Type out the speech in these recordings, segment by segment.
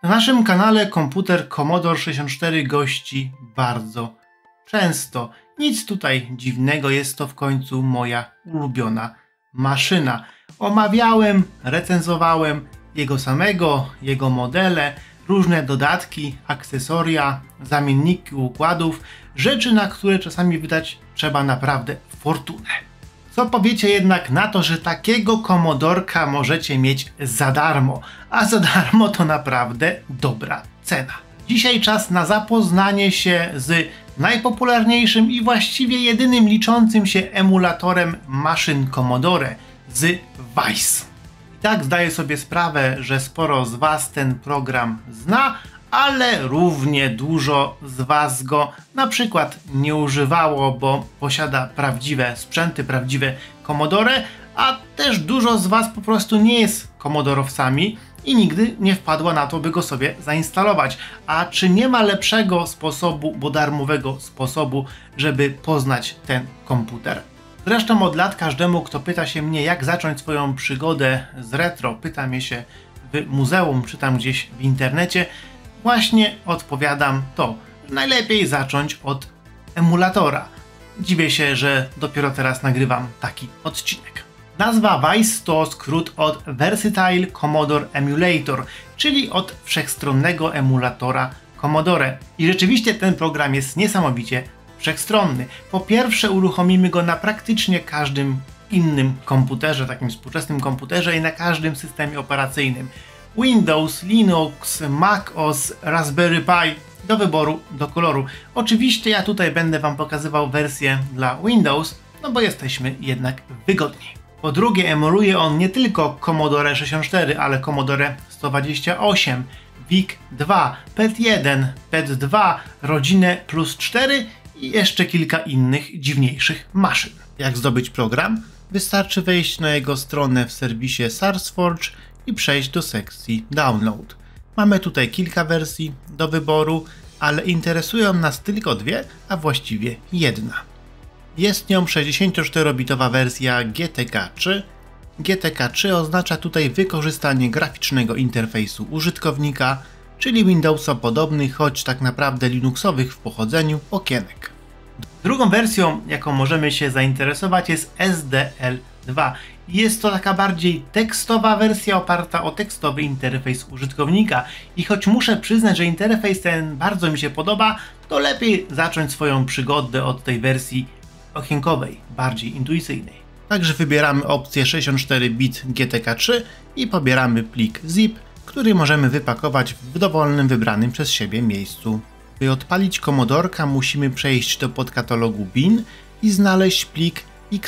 Na naszym kanale komputer Commodore 64 gości bardzo często. Nic tutaj dziwnego, jest to w końcu moja ulubiona maszyna. Omawiałem, recenzowałem jego samego, jego modele, różne dodatki, akcesoria, zamienniki układów, rzeczy, na które czasami wydać trzeba naprawdę fortunę. Co powiecie jednak na to, że takiego komodorka możecie mieć za darmo, a za darmo to naprawdę dobra cena. Dzisiaj czas na zapoznanie się z najpopularniejszym i właściwie jedynym liczącym się emulatorem maszyn Commodore, z VICE. I tak zdaję sobie sprawę, że sporo z Was ten program zna, ale równie dużo z Was go na przykład nie używało, bo posiada prawdziwe sprzęty, prawdziwe Commodore, a też dużo z Was po prostu nie jest komodorowcami i nigdy nie wpadła na to, by go sobie zainstalować. A czy nie ma lepszego sposobu, bo darmowego sposobu, żeby poznać ten komputer? Zresztą od lat każdemu, kto pyta się mnie, jak zacząć swoją przygodę z retro, pyta mnie się w muzeum czy tam gdzieś w internecie, właśnie odpowiadam to, że najlepiej zacząć od emulatora. Dziwię się, że dopiero teraz nagrywam taki odcinek. Nazwa VICE to skrót od Versatile Commodore Emulator, czyli od wszechstronnego emulatora Commodore. I rzeczywiście ten program jest niesamowicie wszechstronny. Po pierwsze, uruchomimy go na praktycznie każdym innym komputerze, takim współczesnym komputerze i na każdym systemie operacyjnym. Windows, Linux, Mac OS, Raspberry Pi, do wyboru, do koloru. Oczywiście ja tutaj będę Wam pokazywał wersję dla Windows, no bo jesteśmy jednak wygodni. Po drugie, emuluje on nie tylko Commodore 64, ale Commodore 128, VIC-2, PET-1, PET-2, rodzinę plus 4 i jeszcze kilka innych dziwniejszych maszyn. Jak zdobyć program? Wystarczy wejść na jego stronę w serwisie SourceForge i przejść do sekcji Download. Mamy tutaj kilka wersji do wyboru, ale interesują nas tylko dwie, a właściwie jedna. Jest nią 64-bitowa wersja GTK3. GTK3 oznacza tutaj wykorzystanie graficznego interfejsu użytkownika, czyli Windowsa-podobnych, choć tak naprawdę Linuxowych w pochodzeniu okienek. Drugą wersją, jaką możemy się zainteresować, jest SDL2. Jest to taka bardziej tekstowa wersja oparta o tekstowy interfejs użytkownika. I choć muszę przyznać, że interfejs ten bardzo mi się podoba, to lepiej zacząć swoją przygodę od tej wersji okienkowej, bardziej intuicyjnej. Także wybieramy opcję 64-bit GTK3 i pobieramy plik zip, który możemy wypakować w dowolnym wybranym przez siebie miejscu. By odpalić komodorka, musimy przejść do podkatalogu bin i znaleźć plik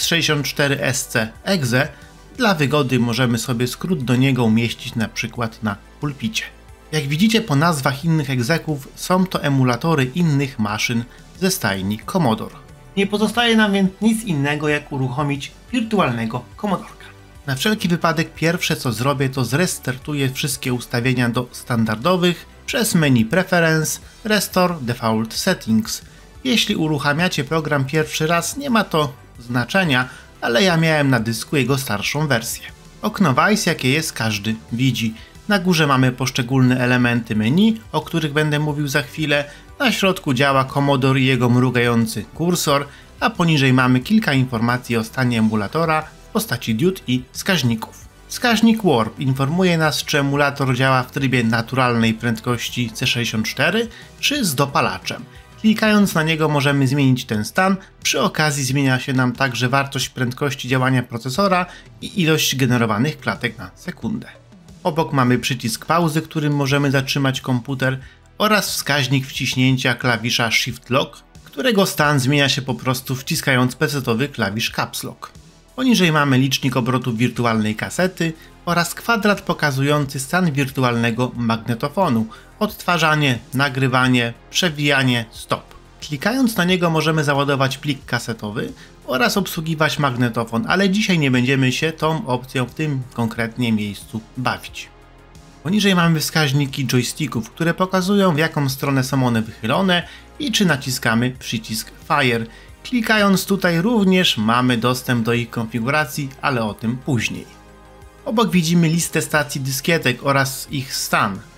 x64sc.exe. Dla wygody możemy sobie skrót do niego umieścić na przykład na pulpicie. Jak widzicie po nazwach innych egzeków, są to emulatory innych maszyn ze stajni Commodore. Nie pozostaje nam więc nic innego, jak uruchomić wirtualnego komodorka. Na wszelki wypadek pierwsze co zrobię, to zrestartuję wszystkie ustawienia do standardowych przez menu Preference, Restore Default Settings. Jeśli uruchamiacie program pierwszy raz, nie ma to znaczenia, ale ja miałem na dysku jego starszą wersję. Okno VICE, jakie jest, każdy widzi. Na górze mamy poszczególne elementy menu, o których będę mówił za chwilę. Na środku działa Commodore i jego mrugający kursor, a poniżej mamy kilka informacji o stanie emulatora w postaci diod i wskaźników. Wskaźnik Warp informuje nas, czy emulator działa w trybie naturalnej prędkości C64 czy z dopalaczem. Klikając na niego możemy zmienić ten stan, przy okazji zmienia się nam także wartość prędkości działania procesora i ilość generowanych klatek na sekundę. Obok mamy przycisk pauzy, którym możemy zatrzymać komputer, oraz wskaźnik wciśnięcia klawisza Shift Lock, którego stan zmienia się po prostu wciskając pecetowy klawisz Caps Lock. Poniżej mamy licznik obrotów wirtualnej kasety oraz kwadrat pokazujący stan wirtualnego magnetofonu, odtwarzanie, nagrywanie, przewijanie, stop. Klikając na niego możemy załadować plik kasetowy oraz obsługiwać magnetofon, ale dzisiaj nie będziemy się tą opcją w tym konkretnie miejscu bawić. Poniżej mamy wskaźniki joysticków, które pokazują, w jaką stronę są one wychylone i czy naciskamy przycisk Fire. Klikając tutaj również mamy dostęp do ich konfiguracji, ale o tym później. Obok widzimy listę stacji dyskietek oraz ich stan.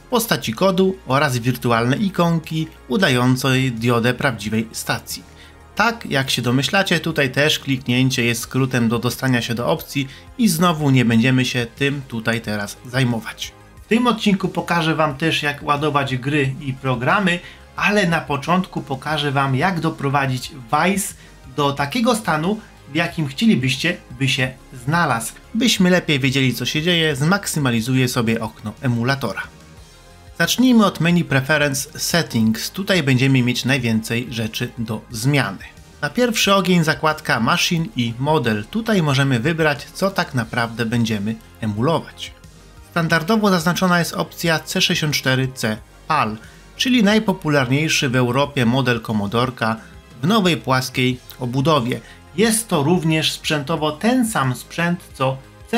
postaci kodu oraz wirtualne ikonki udającej diodę prawdziwej stacji. Tak jak się domyślacie, tutaj też kliknięcie jest skrótem do dostania się do opcji i znowu nie będziemy się tym tutaj teraz zajmować. W tym odcinku pokażę Wam też, jak ładować gry i programy, ale na początku pokażę Wam, jak doprowadzić Wise do takiego stanu, w jakim chcielibyście, by się znalazł. Byśmy lepiej wiedzieli, co się dzieje, zmaksymalizuję sobie okno emulatora. Zacznijmy od menu Preference Settings. Tutaj będziemy mieć najwięcej rzeczy do zmiany. Na pierwszy ogień zakładka Machine i Model. Tutaj możemy wybrać, co tak naprawdę będziemy emulować. Standardowo zaznaczona jest opcja C64C PAL, czyli najpopularniejszy w Europie model Commodorka w nowej płaskiej obudowie. Jest to również sprzętowo ten sam sprzęt co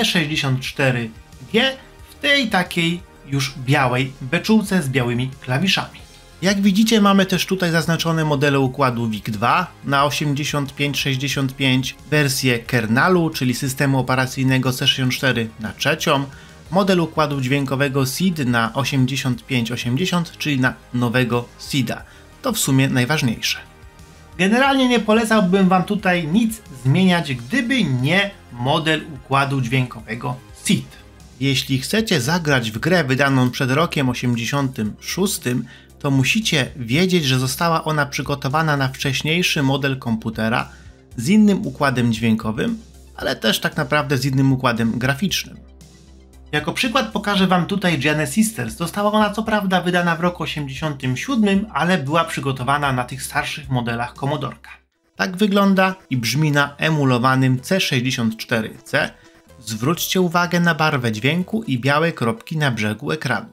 C64G w tej takiej już białej beczułce z białymi klawiszami. Jak widzicie, mamy też tutaj zaznaczone modele układu VIC-2 na 8565, wersję kernalu, czyli systemu operacyjnego C64 na trzecią, model układu dźwiękowego SID na 8580, czyli na nowego SID-a. To w sumie najważniejsze. Generalnie nie polecałbym Wam tutaj nic zmieniać, gdyby nie model układu dźwiękowego SID. Jeśli chcecie zagrać w grę wydaną przed rokiem 86, to musicie wiedzieć, że została ona przygotowana na wcześniejszy model komputera z innym układem dźwiękowym, ale też tak naprawdę z innym układem graficznym. Jako przykład pokażę Wam tutaj Giana Sisters. Została ona co prawda wydana w roku 87, ale była przygotowana na tych starszych modelach Commodorka. Tak wygląda i brzmi na emulowanym C64C. Zwróćcie uwagę na barwę dźwięku i białe kropki na brzegu ekranu.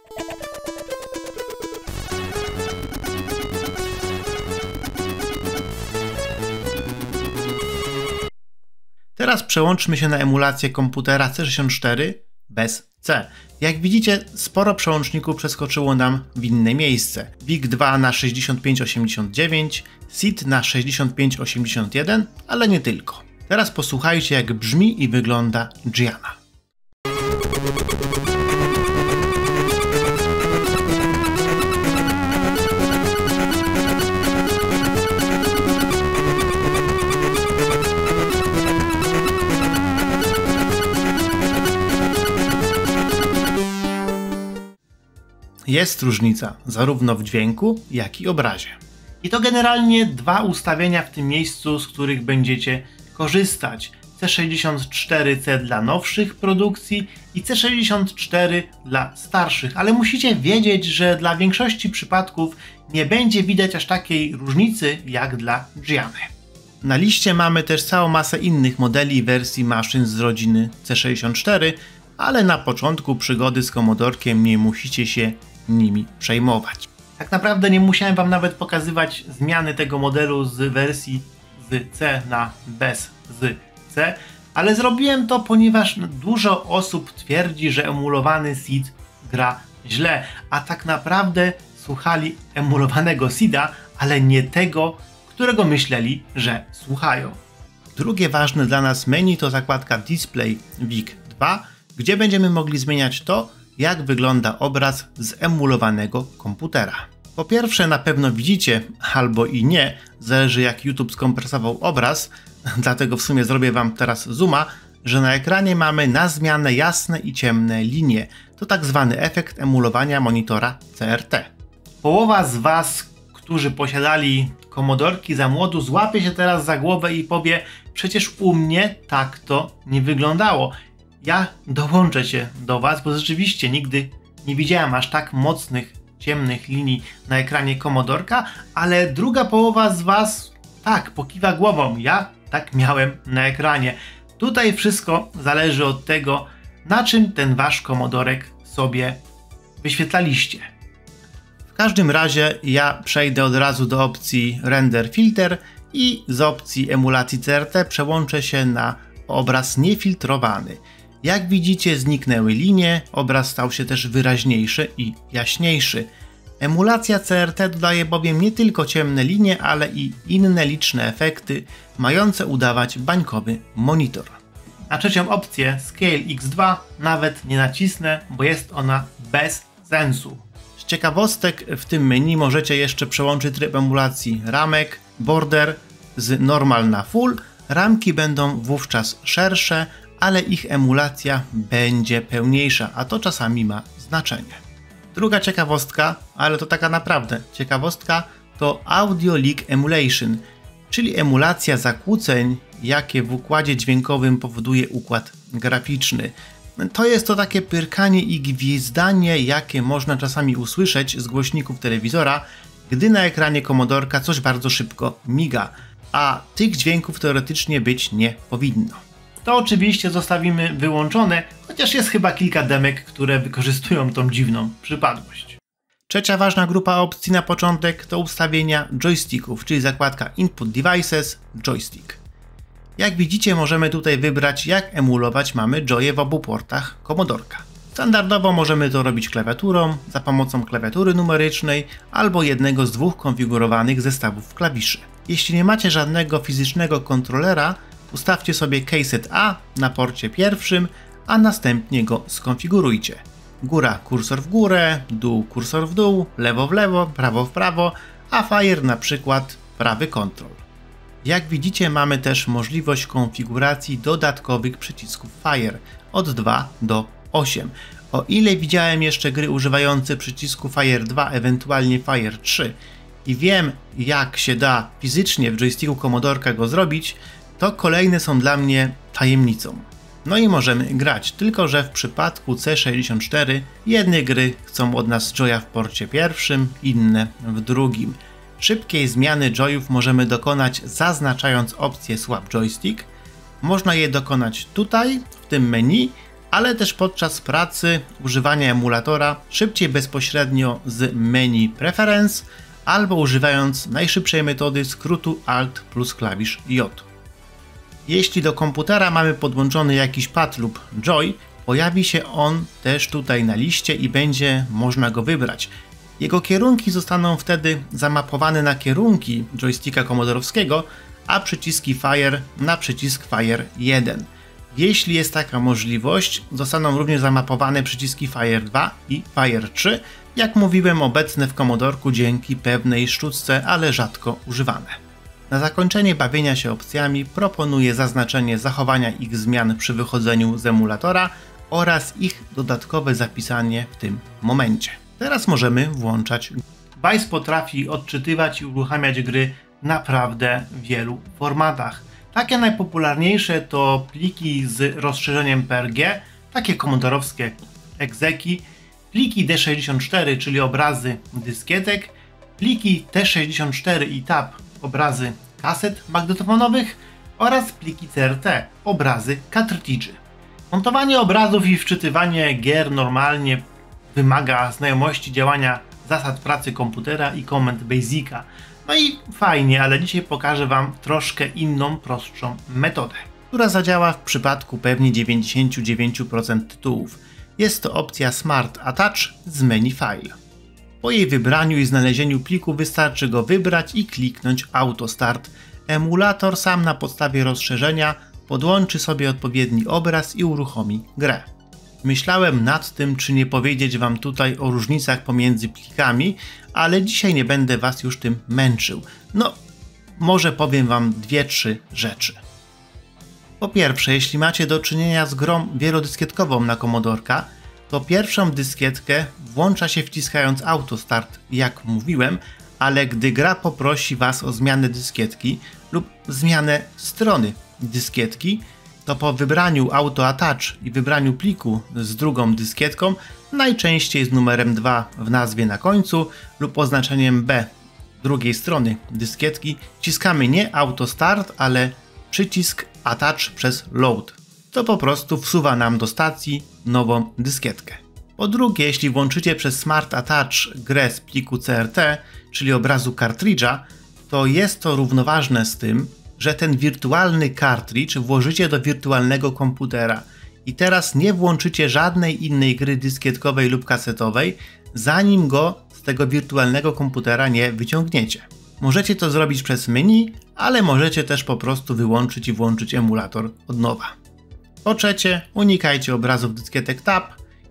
Teraz przełączmy się na emulację komputera C64 bez C. Jak widzicie, sporo przełączników przeskoczyło nam w inne miejsce. VIC-2 na 6589, SID na 6581, ale nie tylko. Teraz posłuchajcie, jak brzmi i wygląda Giana. Jest różnica zarówno w dźwięku, jak i obrazie. I to generalnie dwa ustawienia w tym miejscu, z których będziecie korzystać. C64C dla nowszych produkcji i C64 dla starszych, ale musicie wiedzieć, że dla większości przypadków nie będzie widać aż takiej różnicy jak dla Giany. Na liście mamy też całą masę innych modeli wersji maszyn z rodziny C64, ale na początku przygody z Commodorkiem nie musicie się nimi przejmować. Tak naprawdę nie musiałem Wam nawet pokazywać zmiany tego modelu z wersji z C na bez z C, ale zrobiłem to, ponieważ dużo osób twierdzi, że emulowany SID gra źle, a tak naprawdę słuchali emulowanego SID-a, ale nie tego, którego myśleli, że słuchają. Drugie ważne dla nas menu to zakładka Display VIC-2, gdzie będziemy mogli zmieniać to, jak wygląda obraz z emulowanego komputera. Po pierwsze, na pewno widzicie, albo i nie, zależy jak YouTube skompresował obraz, dlatego w sumie zrobię Wam teraz zooma, że na ekranie mamy na zmianę jasne i ciemne linie. To tak zwany efekt emulowania monitora CRT. Połowa z Was, którzy posiadali Commodorki za młodu, złapie się teraz za głowę i powie: przecież u mnie tak to nie wyglądało. Ja dołączę się do Was, bo rzeczywiście nigdy nie widziałem aż tak mocnych, ciemnych linii na ekranie Commodorka, ale druga połowa z Was tak pokiwa głową. Ja tak miałem na ekranie. Tutaj wszystko zależy od tego, na czym ten Wasz Commodorek sobie wyświetlaliście. W każdym razie ja przejdę od razu do opcji Render Filter i z opcji emulacji CRT przełączę się na obraz niefiltrowany. Jak widzicie, zniknęły linie, obraz stał się też wyraźniejszy i jaśniejszy. Emulacja CRT dodaje bowiem nie tylko ciemne linie, ale i inne liczne efekty, mające udawać bańkowy monitor. Na trzecią opcję Scale X2 nawet nie nacisnę, bo jest ona bez sensu. ciekawostek w tym menu możecie jeszcze przełączyć tryb emulacji ramek, border z normal na full. Ramki będą wówczas szersze, ale ich emulacja będzie pełniejsza, a to czasami ma znaczenie. Druga ciekawostka, ale to taka naprawdę ciekawostka, to Audio Leak Emulation, czyli emulacja zakłóceń, jakie w układzie dźwiękowym powoduje układ graficzny. To jest to takie pyrkanie i gwizdanie, jakie można czasami usłyszeć z głośników telewizora, gdy na ekranie komodorka coś bardzo szybko miga, a tych dźwięków teoretycznie być nie powinno. To oczywiście zostawimy wyłączone, chociaż jest chyba kilka demek, które wykorzystują tą dziwną przypadłość. Trzecia ważna grupa opcji na początek to ustawienia joysticków, czyli zakładka Input Devices, Joystick. Jak widzicie, możemy tutaj wybrać, jak emulować mamy joye w obu portach komodorka. Standardowo możemy to robić klawiaturą, za pomocą klawiatury numerycznej albo jednego z dwóch konfigurowanych zestawów klawiszy. Jeśli nie macie żadnego fizycznego kontrolera, ustawcie sobie keyset A na porcie pierwszym, a następnie go skonfigurujcie. Góra kursor w górę, dół kursor w dół, lewo w lewo, prawo w prawo, a Fire na przykład prawy kontrol. Jak widzicie, mamy też możliwość konfiguracji dodatkowych przycisków Fire od 2 do 8. O ile widziałem jeszcze gry używające przycisku Fire 2, ewentualnie Fire 3 i wiem, jak się da fizycznie w joysticku komodorka go zrobić, to kolejne są dla mnie tajemnicą. No i możemy grać, tylko że w przypadku C64 jedne gry chcą od nas joya w porcie pierwszym, inne w drugim. Szybkiej zmiany joyów możemy dokonać zaznaczając opcję Swap Joystick. Można je dokonać tutaj, w tym menu, ale też podczas pracy używania emulatora szybciej bezpośrednio z menu Preference albo używając najszybszej metody skrótu Alt plus klawisz J. Jeśli do komputera mamy podłączony jakiś pad lub joy, pojawi się on też tutaj na liście i będzie można go wybrać. Jego kierunki zostaną wtedy zamapowane na kierunki joysticka komodorowskiego, a przyciski Fire na przycisk Fire 1. Jeśli jest taka możliwość, zostaną również zamapowane przyciski Fire 2 i Fire 3, jak mówiłem, obecne w komodorku dzięki pewnej sztuczce, ale rzadko używane. Na zakończenie bawienia się opcjami proponuję zaznaczenie zachowania ich zmian przy wychodzeniu z emulatora oraz ich dodatkowe zapisanie w tym momencie. Teraz możemy włączać. Vice potrafi odczytywać i uruchamiać gry naprawdę w wielu formatach. Takie najpopularniejsze to pliki z rozszerzeniem PRG, takie komodorowskie exeki, pliki D64, czyli obrazy dyskietek, pliki T64 i TAP, obrazy kaset magnetofonowych oraz pliki CRT, obrazy kartridży. Montowanie obrazów i wczytywanie gier normalnie wymaga znajomości działania zasad pracy komputera i komend Basica. No i fajnie, ale dzisiaj pokażę Wam troszkę inną, prostszą metodę, która zadziała w przypadku pewnie 99% tytułów. Jest to opcja Smart Attach z menu File. Po jej wybraniu i znalezieniu pliku wystarczy go wybrać i kliknąć Auto Start. Emulator sam na podstawie rozszerzenia podłączy sobie odpowiedni obraz i uruchomi grę. Myślałem nad tym, czy nie powiedzieć Wam tutaj o różnicach pomiędzy plikami, ale dzisiaj nie będę Was już tym męczył. No, może powiem Wam 2-3 rzeczy. Po pierwsze, jeśli macie do czynienia z grą wielodyskkietkową na komodorka, to pierwszą dyskietkę włącza się wciskając Autostart, jak mówiłem, ale gdy gra poprosi Was o zmianę dyskietki lub zmianę strony dyskietki, to po wybraniu Auto Attach i wybraniu pliku z drugą dyskietką, najczęściej z numerem 2 w nazwie na końcu lub oznaczeniem B drugiej strony dyskietki, wciskamy nie Auto Start, ale przycisk Attach przez Load. To po prostu wsuwa nam do stacji nową dyskietkę. Po drugie, jeśli włączycie przez Smart Attach grę z pliku CRT, czyli obrazu kartridża, to jest to równoważne z tym, że ten wirtualny kartridż włożycie do wirtualnego komputera i teraz nie włączycie żadnej innej gry dyskietkowej lub kasetowej, zanim go z tego wirtualnego komputera nie wyciągniecie. Możecie to zrobić przez menu, ale możecie też po prostu wyłączyć i włączyć emulator od nowa. Po trzecie, unikajcie obrazów dyskietek TAP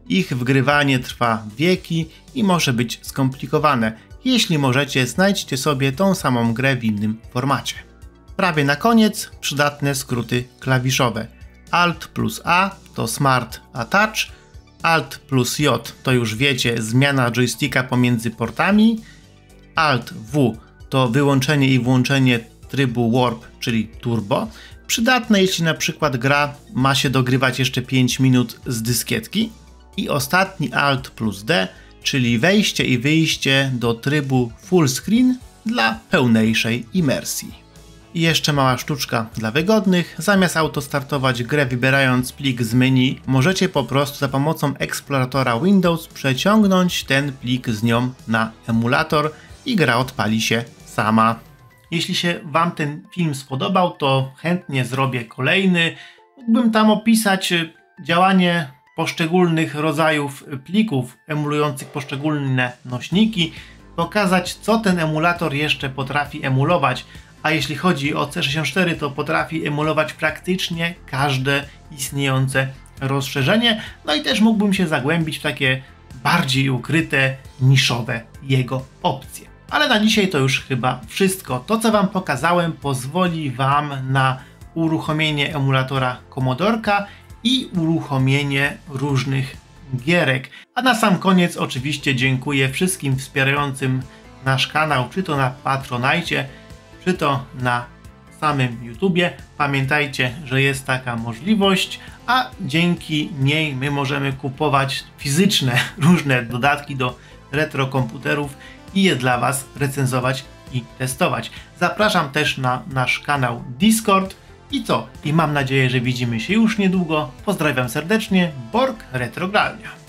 Ich wgrywanie trwa wieki i może być skomplikowane. Jeśli możecie, znajdźcie sobie tą samą grę w innym formacie. Prawie na koniec przydatne skróty klawiszowe. Alt plus A to Smart Attach, Alt plus J to już wiecie, zmiana joysticka pomiędzy portami, Alt W to wyłączenie i włączenie trybu Warp, czyli Turbo. Przydatne, jeśli na przykład gra ma się dogrywać jeszcze 5 minut z dyskietki. I ostatni Alt plus D, czyli wejście i wyjście do trybu Full Screen dla pełniejszej imersji. I jeszcze mała sztuczka dla wygodnych. Zamiast autostartować grę wybierając plik z menu, możecie po prostu za pomocą eksploratora Windows przeciągnąć ten plik z nią na emulator i gra odpali się sama. Jeśli się Wam ten film spodobał, to chętnie zrobię kolejny. Mógłbym tam opisać działanie poszczególnych rodzajów plików emulujących poszczególne nośniki, pokazać, co ten emulator jeszcze potrafi emulować, a jeśli chodzi o C64, to potrafi emulować praktycznie każde istniejące rozszerzenie, no i też mógłbym się zagłębić w takie bardziej ukryte, niszowe jego opcje. Ale na dzisiaj to już chyba wszystko. To, co Wam pokazałem, pozwoli Wam na uruchomienie emulatora Commodorka i uruchomienie różnych gierek. A na sam koniec oczywiście dziękuję wszystkim wspierającym nasz kanał, czy to na Patronite, czy to na samym YouTubie. Pamiętajcie, że jest taka możliwość, a dzięki niej my możemy kupować fizyczne różne dodatki do retrokomputerów i je dla Was recenzować i testować. Zapraszam też na nasz kanał Discord. I co? I mam nadzieję, że widzimy się już niedługo. Pozdrawiam serdecznie, Borg Retrogralnia.